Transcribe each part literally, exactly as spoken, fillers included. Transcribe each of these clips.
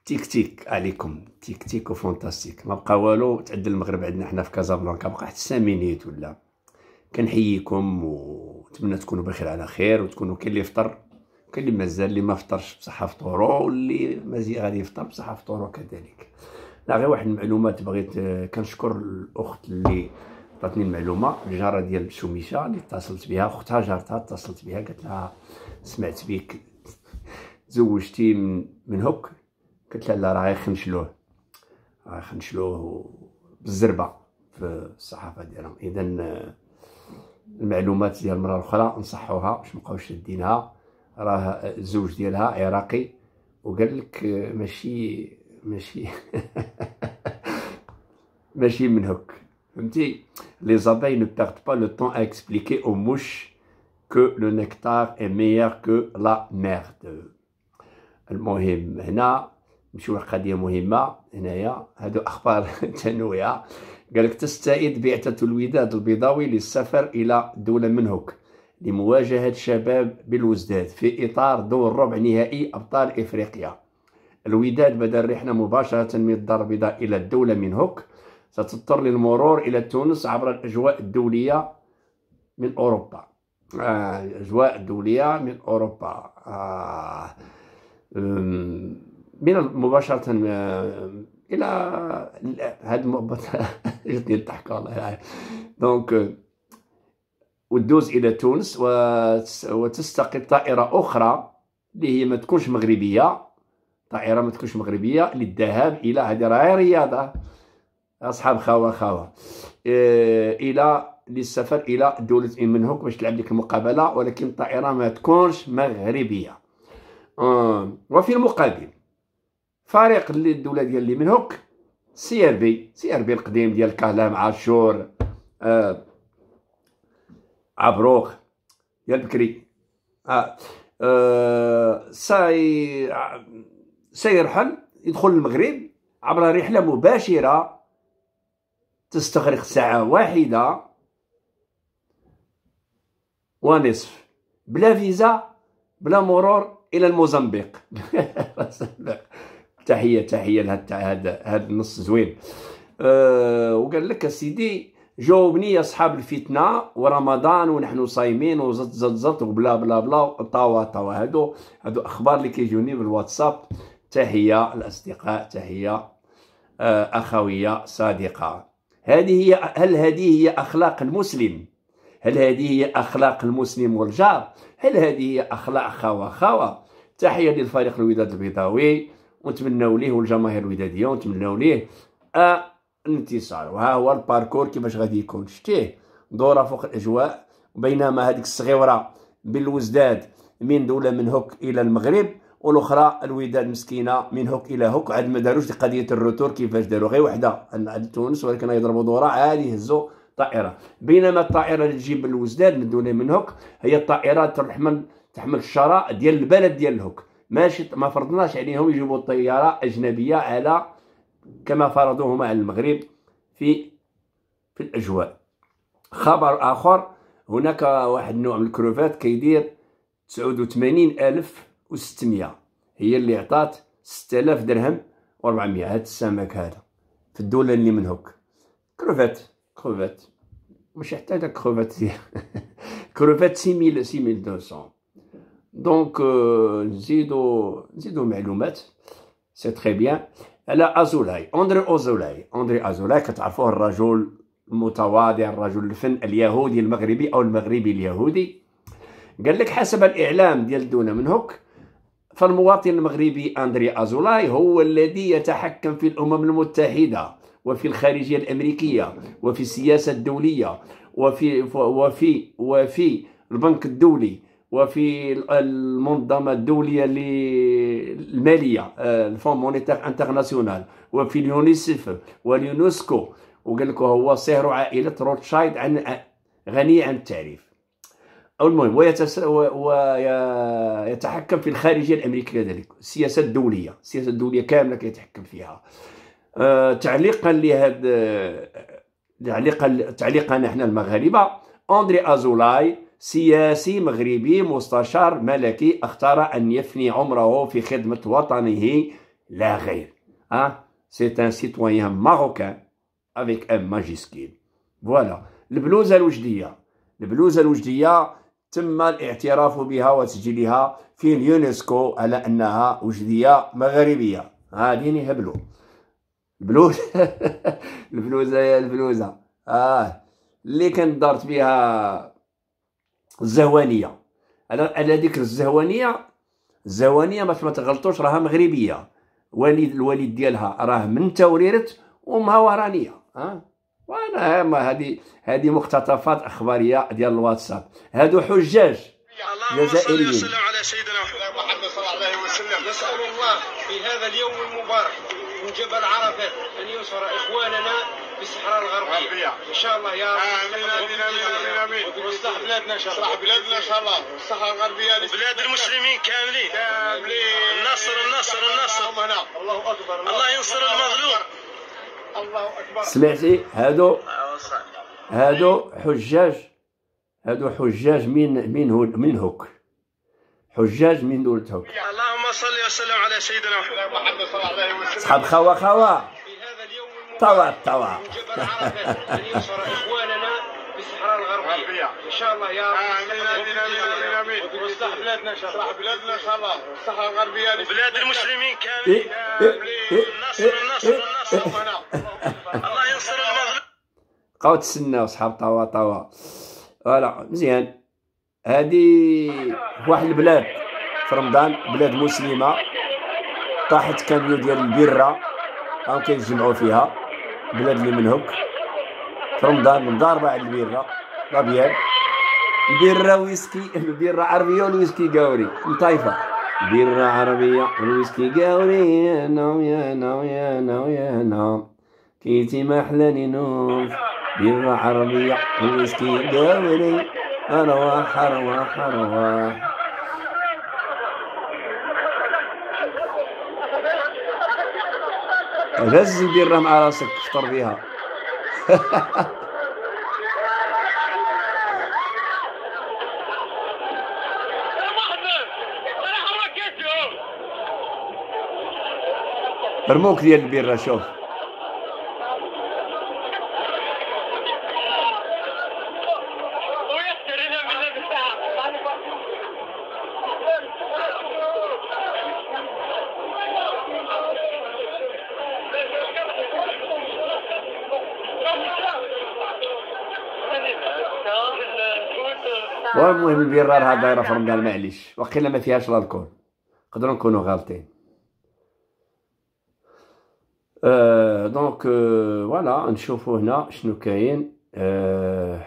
تيك تيك عليكم، تيك تيك وفونتاستيك. ما بقى والو، تعدل المغرب عندنا حنا في كازابلانكا بقى حتى سامينيت ولا. كنحييكم ونتمنى تكونوا بخير على خير، وتكونوا كاين اللي فطر كاين اللي مازال، اللي ما فطرش بصحة فطورو، واللي مازال غادي يفطر بصحة فطورو كذلك. لا غير واحد المعلومات بغيت كنشكر الاخت اللي عطاتني المعلومه، الجاره ديال شوميشه اللي اتصلت بها، اختها جارتها اتصلت بها قالت لها سمعت بك تزوجتي من من هوك، قلت لها لا راه غيخنشلوه راه غيخنشلوه بالزربه في الصحافه ديالهم. اذا المعلومات ديال المره الاخرى نصحوها باش مابقاوش شادينها، راه الزوج ديالها عراقي، وقال لك ماشي ماشي ماشي من هوك، فهمتي. Les abeilles ne perdent pas le temps à expliquer aux mouches que le nectar est meilleur que la merde. المهم هنا نمشيو لقضيه مهمه هنايا، هادو اخبار تنويعه. قالك تستعيد بعثه الوداد البيضاوي للسفر الى دوله من هوك لمواجهه شباب بالوزداد في اطار دور ربع نهائي ابطال افريقيا. الوداد بدا الرحله مباشره من الدار البيضاء الى الدوله من هوك، ستضطر للمرور الى تونس عبر الاجواء الدوليه من اوروبا. آه، الاجواء الدوليه من اوروبا آه، من مباشره آه، الى هاد جاتني الضحكه والله العظيم. دونك وتدوز الى تونس وتستقل طائره اخرى اللي هي ما تكونش مغربيه، طائره ما تكونش مغربيه للذهاب الى، هذه راهي رياضه اصحاب خاوه خاوه إيه الى للسفر الى دوله من هوك باش تلعب لك المقابله، ولكن الطائره ما تكونش مغربيه. آه. وفي المقابل فريق اللي الدوله ديال اللي من هوك سي ار بي سي ار بي القديم ديال كهلام عاشور آه. عبروق ديال بكري آه. آه. سي سيرحل يدخل المغرب عبر رحله مباشره تستغرق ساعة واحدة ونصف، بلا فيزا بلا مرور إلى الموزمبيق. تحية تحية لهاد هذا هذا النص زوين. أه وقال لك سيدي جاوبني يا أصحاب الفتنة ورمضان ونحن صايمين وزت زت زت وبلا بلا بلا طوا طوا. هادو هادو أخبار اللي كيجوني بالواتساب. تحية الأصدقاء، تحية أه أخوية صادقة. هذه هي هل هذه هي أخلاق المسلم؟ هل هذه هي أخلاق المسلم والجار؟ هل هذه هي أخلاق خاوة خاوة؟ تحية للفريق الوداد البيضاوي، ونتمنوا ليه والجماهير الودادية ونتمنوا ليه آه الانتصار. وها هو الباركور كيفاش غادي يكون، شتيه دورة فوق الأجواء. بينما هذيك الصغيرة بالوزداد من دولة من هوك إلى المغرب، والاخرى الوداد مسكينه من هوك الى هوك، عاد ما داروش قضيه الروتور كيفاش داروا، غير وحده عند تونس، ولكن يضربوا دوره عادي يهزوا طائره. بينما الطائره اللي تجيب الوزداد من دون من هوك هي الطائرات تحمل تحمل الشراء ديال البلد ديال هوك، ماشي ما فرضناش عليهم يجيبوا طياره اجنبيه على كما فرضوهما على المغرب في في الاجواء. خبر اخر، هناك واحد النوع من الكروفات كيدير تسعة وثمانين ألف وستمية، هي اللي عطات ستة آلاف درهم وأربعمية. هاد السمك هذا في الدولة اللي من هوك كروفات كروفات مش حتى داك كروفات كروفات ستة آلاف ستة آلاف ومئتين. دونك نزيدو نزيدو معلومات سي تري بيان على ازولاي، اندري ازولاي. اندري ازولاي كتعرفوه الرجل المتواضع، الرجل الفن اليهودي المغربي او المغربي اليهودي. قال لك حسب الاعلام ديال الدولة من هوك، فالمواطن المغربي أندري أزولاي هو الذي يتحكم في الأمم المتحدة وفي الخارجية الأمريكية وفي السياسة الدولية وفي وفي وفي البنك الدولي وفي المنظمة الدولية للمالية الفون مونيتير انترناسيونال وفي اليونيسيف واليونسكو. وقال لك هو صهر عائلة روتشايلد عن غني عن التعريف. المهم ويتحكم في الخارجيه الامريكيه كذلك، السياسه الدوليه السياسه الدوليه كامله كيتحكم فيها. أه تعليقا لهذا تعليقا تعليقا احنا المغاربه، اندري ازولاي سياسي مغربي مستشار ملكي اختار ان يفني عمره في خدمه وطنه لا غير. ها سي ان سيتويان ماروكان افيك ام ماجيسكيل. فوالا البلوزه الوجديه. البلوزه الوجديه تم الاعتراف بها وتسجيلها في اليونسكو على انها وجديه مغربيه. غادي نهبلوا البلوز البلوزه يا البلوزه اه اللي كانت دارت بها الزهوانيه. على ذكر الزهوانيه، الزهوانيه باش ما تغلطوش راها مغربيه، والد الوالد ديالها راه من توريرت وامها ورانيه. ها وانا هذه هذه مقتطفات اخباريه ديال الواتساب. هادو حجاج جزائريين. اللهم صل وسلم على سيدنا محمد صلى الله عليه وسلم. نسال الله في هذا اليوم المبارك من جبل عرفات ان ينصر اخواننا في الصحراء الغربيه ان شاء الله يا رب. امين امين امين امين. ويصلح بلادنا ان شاء الله. يصلح بلادنا ان شاء الله. الصحراء الغربيه بلاد المسلمين كاملين كاملين. النصر النصر النصر. الله اكبر. الله ينصر المظلوم. الله اكبر. سمعتي؟ هادو هادو حجاج، هادو حجاج من من من هوك، حجاج من دولة هوك. اللهم صل وسلم على سيدنا محمد صلى الله عليه وسلم. صحاب خوا خوا في هذا اليوم طوا طوا من جبل عرفات ان ينصر اخواننا في الصحراء الغربيه ان شاء الله يا رب. امين امين امين امين. ويصلح بلادنا ان شاء الله. يصلح بلادنا ان شاء الله. الصحراء الغربيه بلاد المسلمين كاملين كاملين. النصر النصر النصر. الله ينصر المظلوم. بقاو تسناو صحاب طوا طوا. فوالا مزيان. هادي واحد البلاد في رمضان، بلاد مسلمه، طاحت كاميو ديال البيره راهم كيتجمعوا فيها، بلاد اللي من هوك في رمضان مضاربه على البيره الابيض. البيره ويسكي، البيره عربيه والويسكي قاوري مطايفه. بيره عربيه والويسكي قاوري. يا نو يا نو يا نو يا نو كيتي ما احلاني نوف. بيره عربيه والويسكي قاوري. أرواح أرواح أرواح. غز البيرة مع راسك تفطر بيها. رموك ديال البيرة شوف. والمهم البيرة راها دايرة في رمضان معليش، وقيلا ما فيهاش الالكول، نقدروا نكونوا غالطين. أه دونك أه فوالا نشوفوا هنا شنو كاين. أه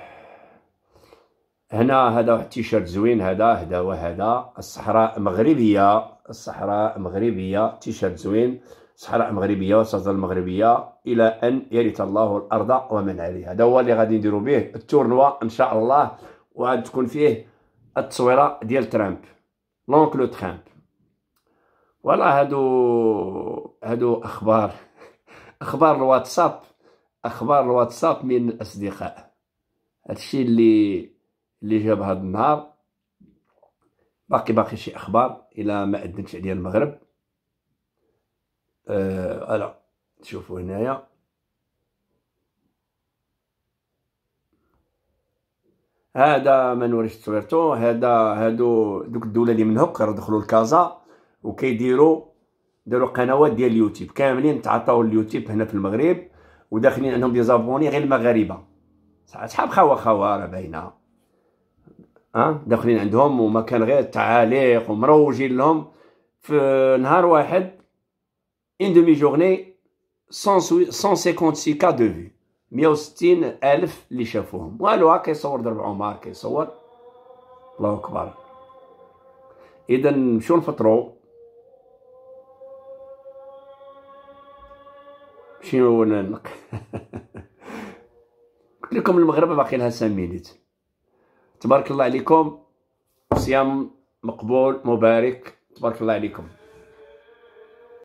هنا هذا واحد التيشيرت زوين، هذا هذا وهذا الصحراء مغربية، الصحراء مغربية، تيشيرت زوين، صحراء مغربية وتظل مغربية إلى أن يرث الله الأرض ومن عليها. هذا هو اللي غادي نديرو به التورنوا إن شاء الله، وغادي تكون فيه التصويرة ديال ترامب، لونكلو ترامب. فوالا هادو هادو أخبار أخبار الواتساب، أخبار الواتساب من الأصدقاء. هادشي اللي اللي جاب هاد النهار. باقي باقي شي أخبار إلى ما أذنتش عليا المغرب. فوالا أه تشوفوا هنايا هذا ما نوريش تصويرتو. هذا هادو دوك الدوله اللي من هوك راه دخلوا الكازا وكيديروا داروا قنوات ديال اليوتيوب كاملين، تعطاو اليوتيوب هنا في المغرب، وداخلين عندهم دي زابوني غير المغاربه، صحاب خوا خوا راه باينه. ها داخلين عندهم وما كان غير تعاليق ومروجين لهم في نهار واحد ان دومي جورني مية وخمسين كا دو في، مية وستين ألف اللي شافوهم. والو ها كيصور درب عمر كيصور. الله أكبر. إذا نمشيو نفطرو، نمشيو نق قلت لكم المغرب باقي لها خمس مينيت. تبارك الله عليكم، صيام مقبول مبارك، تبارك الله عليكم.